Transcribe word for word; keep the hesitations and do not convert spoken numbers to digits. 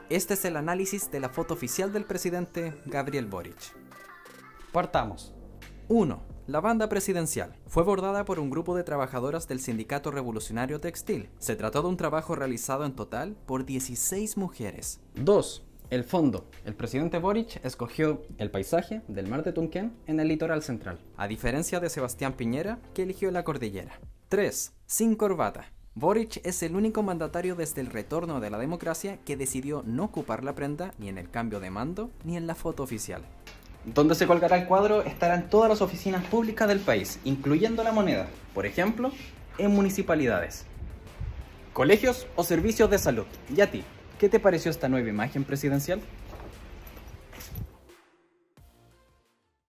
Este es el análisis de la foto oficial del presidente Gabriel Boric. Partamos. uno. La banda presidencial. Fue bordada por un grupo de trabajadoras del Sindicato Revolucionario Textil. Se trató de un trabajo realizado en total por dieciséis mujeres. dos. El fondo. El presidente Boric escogió el paisaje del mar de Tunquén en el litoral central, a diferencia de Sebastián Piñera, que eligió la cordillera. tres. Sin corbata. Boric es el único mandatario desde el retorno de la democracia que decidió no ocupar la prenda ni en el cambio de mando ni en la foto oficial. Donde se colgará el cuadro estarán todas las oficinas públicas del país, incluyendo la moneda, por ejemplo, en municipalidades, colegios o servicios de salud. ¿Y a ti? ¿Qué te pareció esta nueva imagen presidencial?